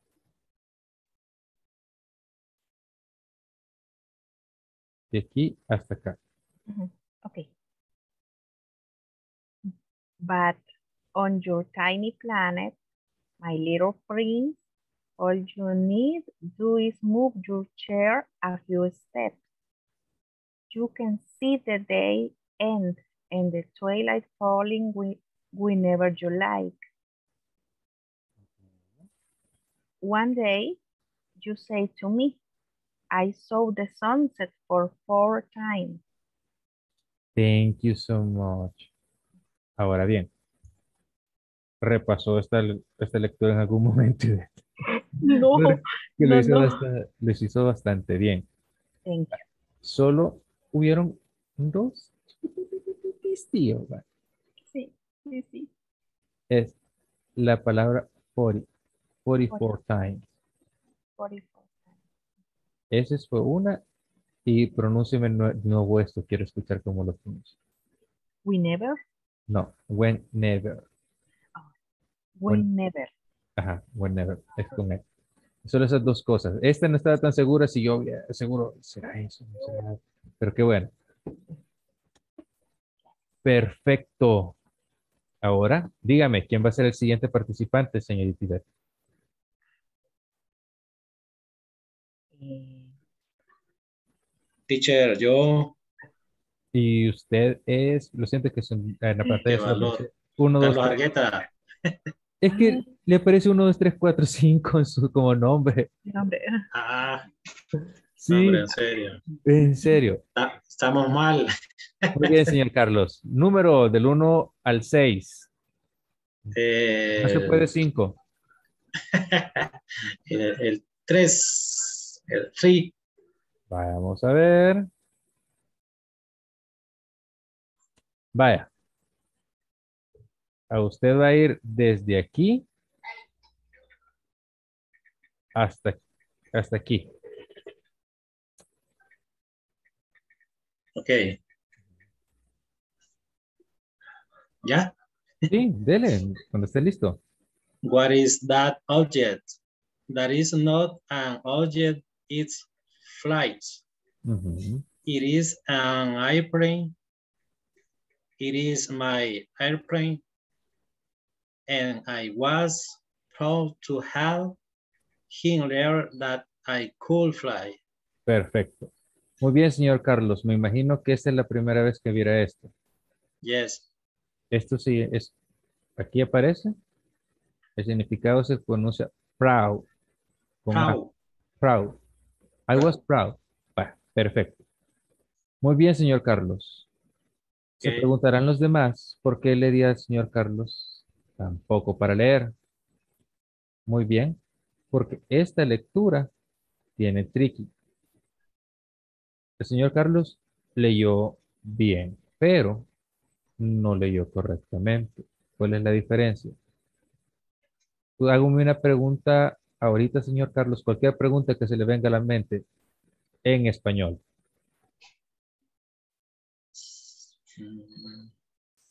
De aquí hasta acá. Mhm. Okay. But on your tiny planet, my little prince, all you need do is move your chair a few steps. You can see the day end and the twilight falling whe- whenever you like. One day, you say to me, I saw the sunset for four times. Thank you so much. Ahora bien, repasó esta, esta lectura en algún momento. No, Que lo no, hizo, no. bastante, lo hizo bastante bien. Thank you. Solo hubieron dos tío, va. Sí, sí, sí. Es la palabra cuarenta, cuarenta y cuatro times. forty-four. Esa fue una y pronúnciame de nuevo esto. Quiero escuchar cómo lo pronuncia. Whenever, No, whenever. When- whenever. Ajá, whenever. Es con él. Solo esas dos cosas. Esta no estaba tan segura si yo eh, seguro será eso, no será. Pero qué bueno. Perfecto. Ahora, dígame, ¿quién va a ser el siguiente participante, señorita Ivette? Eh, Teacher, yo, Y usted es, lo siento que son- en la qué pantalla solo valor. aparece uno, dos, Carlos tres. Argueta. Es que le aparece uno, dos, tres, cuatro, cinco en su como nombre. nombre. Ah, Sí, hombre, en serio. en serio. Ta- Estamos mal. Muy bien, señor Carlos. Número del uno al seis. No se puede El, cinco. el, el tres, el tres. Vamos a ver. Vaya. A usted va a ir desde aquí hasta, hasta aquí. Ok. ¿Ya? Sí, dele, cuando esté listo. What is that object? That is not an object, it's flight. Ujú. It is an airplane. It is my airplane. And I was proud to have him learn that I could fly. Perfecto. Muy bien, señor Carlos. Me imagino que esta es la primera vez que viera esto. Yes. Esto sí es, aquí aparece. El significado se pronuncia proud. Con A. Proud. Proud. I was proud. Va, perfecto. Muy bien, señor Carlos. Se Ok. preguntarán los demás por qué le di al señor Carlos tampoco para leer. Muy bien, porque esta lectura tiene tricky. El señor Carlos leyó bien, pero no leyó correctamente. ¿Cuál es la diferencia? Tú hágame una pregunta ahorita, señor Carlos, cualquier pregunta que se le venga a la mente en español. Mm,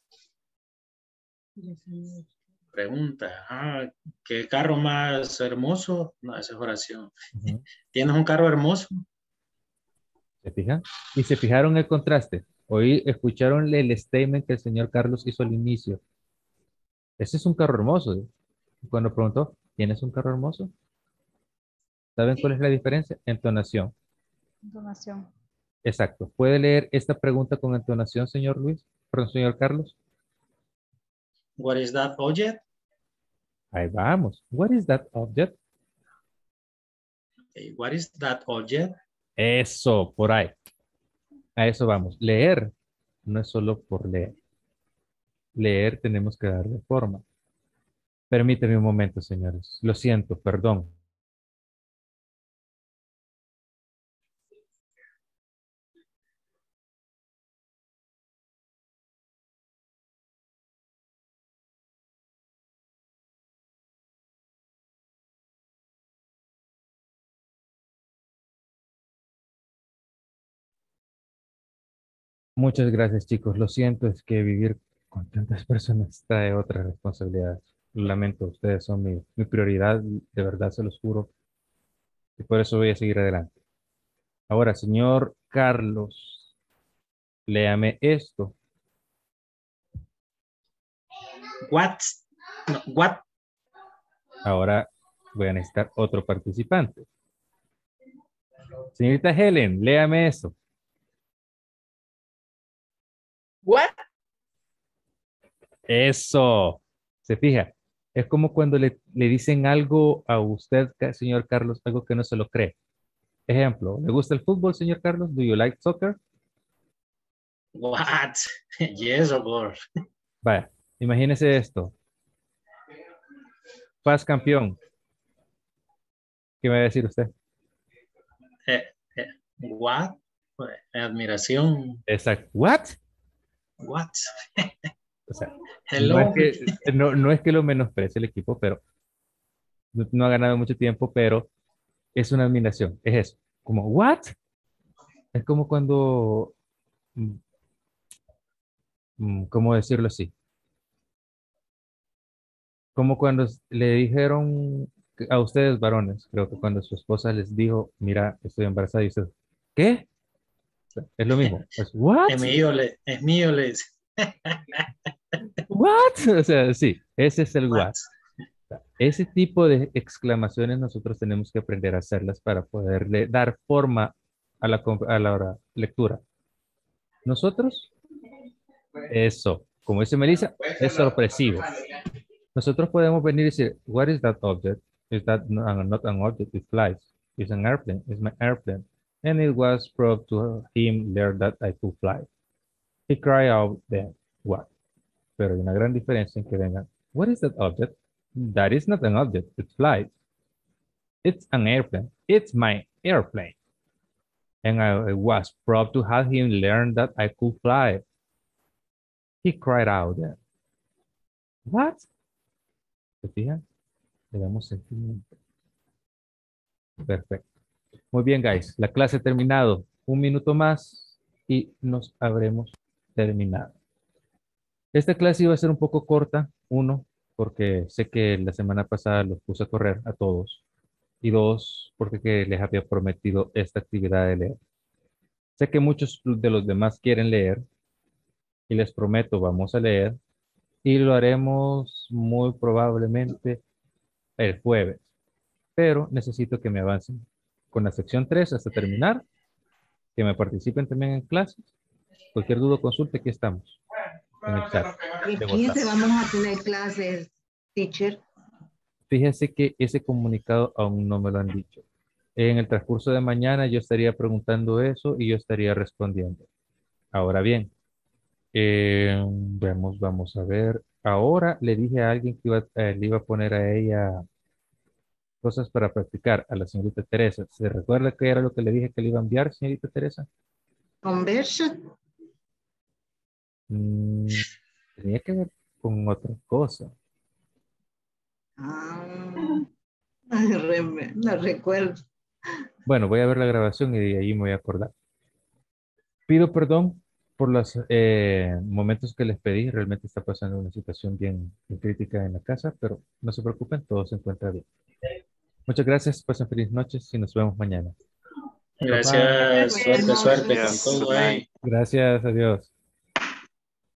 Pregunta. Ah, ¿qué carro más hermoso? No, esa es oración. Ujú. ¿Tienes un carro hermoso? ¿Se fijan? Y se fijaron el contraste. Hoy escucharon el statement que el señor Carlos hizo al inicio. Ese es un carro hermoso. ¿Eh? Cuando preguntó, ¿tienes un carro hermoso? ¿Saben cuál es la diferencia? Entonación. Donación. Exacto. ¿Puede leer esta pregunta con entonación, señor Luis? Perdón, señor Carlos. What is that object? Ahí vamos. What is that object? Okay, what is that object? Eso, por ahí. A eso vamos. Leer no es solo por leer. Leer tenemos que darle forma. Permíteme un momento, señores. Lo siento, perdón. Muchas gracias, chicos. Lo siento, es que vivir con tantas personas trae otras responsabilidades. Lo lamento, ustedes son mi, mi prioridad, de verdad se los juro. Y por eso voy a seguir adelante. Ahora, señor Carlos, léame esto. What? No, what? Ahora voy a necesitar otro participante. Señorita Helen, léame eso. What? Eso. Se fija. Es como cuando le, le dicen algo a usted, ca- señor Carlos, algo que no se lo cree. Ejemplo, ¿le gusta el fútbol, señor Carlos? Do you like soccer? What? Yes, of course. Vaya, imagínese esto. Paz campeón. ¿Qué me va a decir usted? Eh, eh, what? Admiración. Exacto. ¿What? What? O sea, no Hello. es que, no, no es que lo menosprecie el equipo, pero no, no ha ganado mucho tiempo, pero es una admiración. Es eso. Como, ¿what? Es como cuando, mm, mm, ¿cómo decirlo así? Como cuando le dijeron que- a ustedes varones, creo que cuando su esposa les dijo, mira, estoy embarazada, y usted, ¿qué? Es lo mismo. Es, ¿what? Es mío, le, es mío, le dice. ¿What? O sea, sí, ese es el what. What? Ese tipo de exclamaciones nosotros tenemos que aprender a hacerlas para poderle dar forma a la, com- a la hora- lectura. Nosotros, eso, como dice Melissa, es sorpresivo. Nosotros podemos venir y decir, what is that object? Is that no- uh, not an object? It flies. It's an airplane. It's my airplane. And it was proved to him there that I could fly. He cried out then, what? Pero hay una gran diferencia en que vengan, what is that object? That is not an object. It flies. It's an airplane. It's my airplane. And I, I was proud to have him learn that I could fly. He cried out then. What? ¿Se fijan? Le damos sentimiento. Perfecto. Muy bien, guys. La clase ha terminado. Un minuto más y nos habremos terminado. Esta clase iba a ser un poco corta. Uno, porque sé que la semana pasada los puse a correr a todos. Y dos, porque que les había prometido esta actividad de leer. Sé que muchos de los demás quieren leer y les prometo, vamos a leer y lo haremos muy probablemente el jueves. Pero necesito que me avancen con la sección tres hasta terminar. que me participen también en clases. Cualquier duda o consulta, aquí estamos. En el chat El de quince WhatsApp. vamos a tener clases, teacher. Fíjese que ese comunicado aún no me lo han dicho. En el transcurso de mañana yo estaría preguntando eso y yo estaría respondiendo. Ahora bien, eh, vemos, vamos a ver. Ahora le dije a alguien que iba, eh, le iba a poner a ella cosas para practicar, a la señorita Teresa. ¿Se recuerda qué era lo que le dije que le iba a enviar, señorita Teresa? Conversion. Mm, tenía que ver con otra cosa. Ah, no re- no recuerdo. Bueno, voy a ver la grabación y de ahí me voy a acordar. Pido perdón por los eh, momentos que les pedí. Realmente está pasando una situación bien, bien crítica en la casa, pero no se preocupen, todo se encuentra bien. Muchas gracias, pasen feliz noches y nos vemos mañana. Bye, bye. Gracias, suerte, suerte con Gracias. todo Good ahí. night. Gracias, adiós.